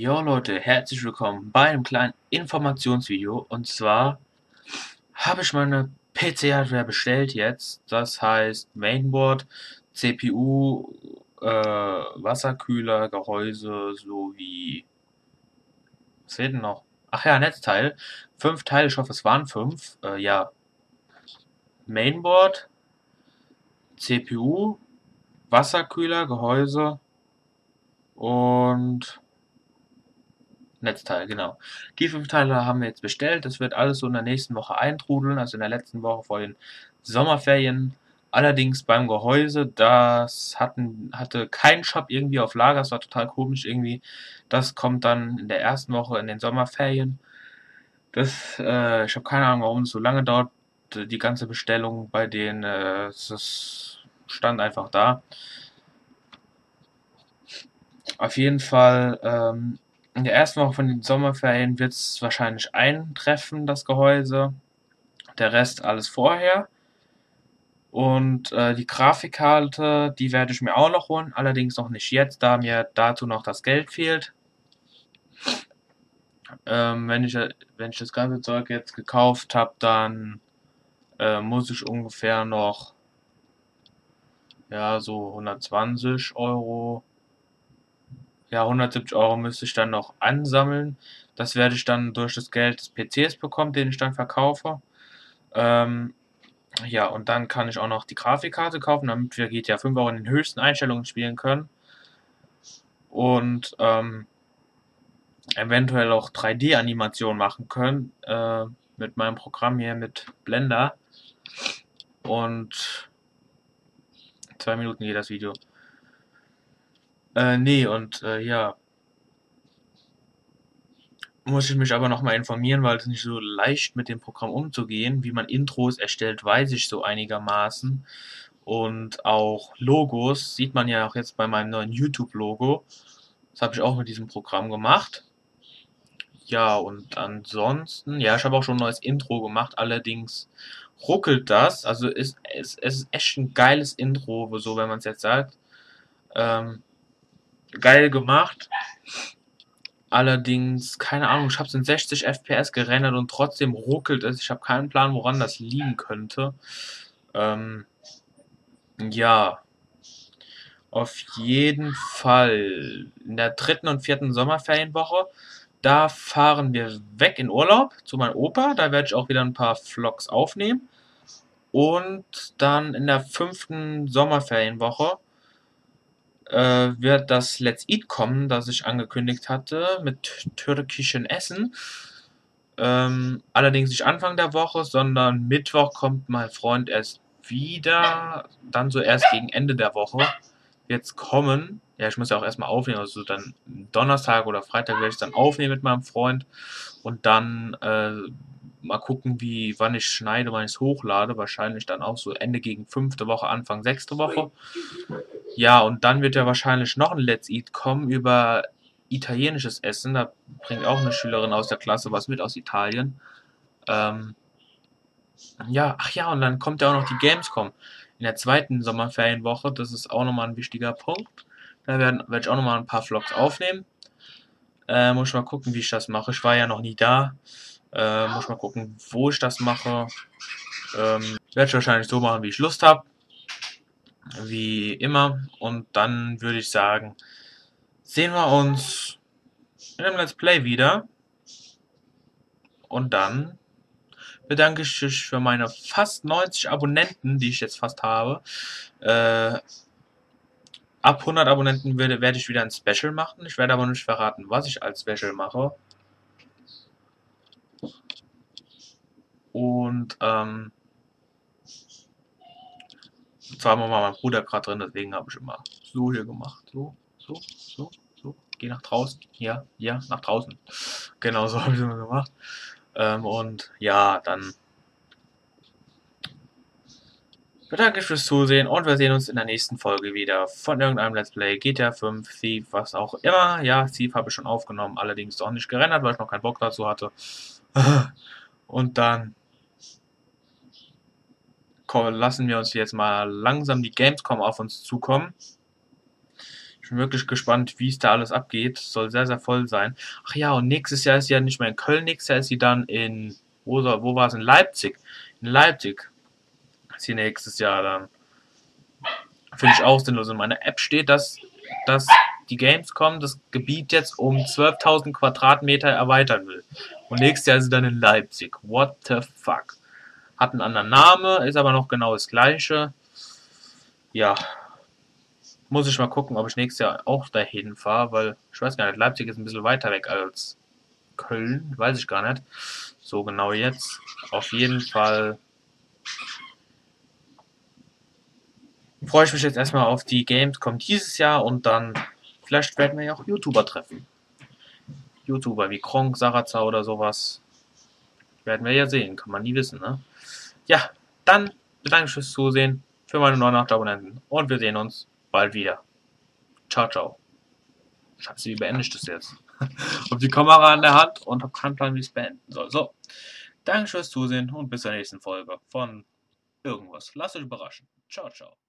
Jo Leute, herzlich willkommen bei einem kleinen Informationsvideo. Und zwar habe ich meine PC-Hardware bestellt jetzt. Das heißt Mainboard, CPU, Wasserkühler, Gehäuse sowie... Was fehlt denn noch? Ach ja, Netzteil. 5 Teile, ich hoffe es waren 5. Ja, Mainboard, CPU, Wasserkühler, Gehäuse und... Netzteil, genau. Die 5 Teile haben wir jetzt bestellt. Das wird alles so in der nächsten Woche eintrudeln, also in der letzten Woche vor den Sommerferien. Allerdings beim Gehäuse, das hatte kein Shop irgendwie auf Lager, das war total komisch irgendwie. Das kommt dann in der ersten Woche in den Sommerferien. Ich habe keine Ahnung, warum es so lange dauert, die ganze Bestellung bei denen, es stand einfach da. Auf jeden Fall, in der ersten Woche von den Sommerferien wird es wahrscheinlich eintreffen, das Gehäuse. Der Rest alles vorher. Und die Grafikkarte, die werde ich mir auch noch holen. Allerdings noch nicht jetzt, da mir dazu noch das Geld fehlt. Wenn ich das ganze Zeug jetzt gekauft habe, dann muss ich ungefähr noch, ja, so 120 Euro, ja, 170 Euro müsste ich dann noch ansammeln. Das werde ich dann durch das Geld des PCs bekommen, den ich dann verkaufe. Ähm, ja, und dann kann ich auch noch die Grafikkarte kaufen, damit wir GTA 5 auch in den höchsten Einstellungen spielen können. Und eventuell auch 3D-Animationen machen können. Mit meinem Programm hier mit Blender. Und 2 Minuten geht das Video. Nee, und ja. Muss ich mich aber nochmal informieren, weil es nicht so leicht mit dem Programm umzugehen. Wie man Intros erstellt, weiß ich so einigermaßen. Und auch Logos sieht man ja auch jetzt bei meinem neuen YouTube-Logo. Das habe ich auch mit diesem Programm gemacht. Ja, und ansonsten, ja, ich habe auch schon ein neues Intro gemacht, allerdings ruckelt das. Also es ist echt ein geiles Intro, so wenn man es jetzt sagt. Ähm, Geil gemacht. Allerdings, keine Ahnung, ich habe es in 60 FPS gerendert und trotzdem ruckelt es. Ich habe keinen Plan, woran das liegen könnte. Ähm, ja, auf jeden Fall. In der dritten und vierten Sommerferienwoche, da fahren wir weg in Urlaub zu meinem Opa. Da werde ich auch wieder ein paar Vlogs aufnehmen. Und dann in der fünften Sommerferienwoche wird das Let's Eat kommen, das ich angekündigt hatte, mit türkischen Essen. Allerdings nicht Anfang der Woche, sondern Mittwoch kommt mein Freund erst wieder, dann so erst gegen Ende der Woche jetzt kommen. Ja, ich muss ja auch erstmal aufnehmen, also dann Donnerstag oder Freitag werde ich dann aufnehmen mit meinem Freund und dann mal gucken, wann ich schneide, wann ich es hochlade. Wahrscheinlich dann auch so Ende gegen 5. Woche, Anfang 6. Woche. Ja, und dann wird ja wahrscheinlich noch ein Let's Eat kommen über italienisches Essen. Da bringt auch eine Schülerin aus der Klasse was mit aus Italien. Ähm, ja, ach ja, und dann kommt ja auch noch die Gamescom in der zweiten Sommerferienwoche. Das ist auch nochmal ein wichtiger Punkt. Da werde ich auch nochmal ein paar Vlogs aufnehmen. Muss ich mal gucken, wie ich das mache. Ich war ja noch nie da. Muss ich mal gucken, wo ich das mache. Werde ich wahrscheinlich so machen, wie ich Lust habe. Wie immer. Und dann würde ich sagen, sehen wir uns in einem Let's Play wieder. Und dann bedanke ich mich für meine fast 90 Abonnenten, die ich jetzt fast habe. Ab 100 Abonnenten werde ich wieder ein Special machen. Ich werde aber nicht verraten, was ich als Special mache. Und zwar haben wir mal mein Bruder gerade drin, deswegen habe ich immer so hier gemacht. So, so, so, so. Geh nach draußen. Ja, ja, nach draußen. Genau so habe ich es immer gemacht. Und ja, dann bedanke ich fürs Zusehen und wir sehen uns in der nächsten Folge wieder von irgendeinem Let's Play, GTA 5, Thief, was auch immer. Ja, Thief habe ich schon aufgenommen, allerdings doch nicht gerendert, weil ich noch keinen Bock dazu hatte. Und dann lassen wir uns jetzt mal langsam die Gamescom auf uns zukommen. Ich bin wirklich gespannt, wie es da alles abgeht. Soll sehr, sehr voll sein. Ach ja, und nächstes Jahr ist sie ja nicht mehr in Köln, nächstes Jahr ist sie dann in, wo war es? In Leipzig. In Leipzig ist sie nächstes Jahr dann. Finde ich auch sinnlos. In meiner App steht, dass die Gamescom das Gebiet jetzt um 12.000 Quadratmeter erweitern will. Und nächstes Jahr ist sie dann in Leipzig. What the fuck? Hat einen anderen Namen, ist aber noch genau das gleiche. Ja, muss ich mal gucken, ob ich nächstes Jahr auch dahin fahre, weil ich weiß gar nicht, Leipzig ist ein bisschen weiter weg als Köln, weiß ich gar nicht. So genau jetzt. Auf jeden Fall freue ich mich jetzt erstmal auf die Gamescom dieses Jahr und dann vielleicht werden wir ja auch YouTuber treffen. YouTuber wie Kronk, Sarazar oder sowas. Werden wir ja sehen, kann man nie wissen, ne? Ja, dann bedanke ich mich fürs Zusehen, für meine 89 Abonnenten und wir sehen uns bald wieder. Ciao, ciao. Scheiße, wie beende ich das jetzt? Hab die Kamera an der Hand und hab keinen Plan, wie ich es beenden soll. So, danke fürs Zusehen und bis zur nächsten Folge von irgendwas. Lasst euch überraschen. Ciao, ciao.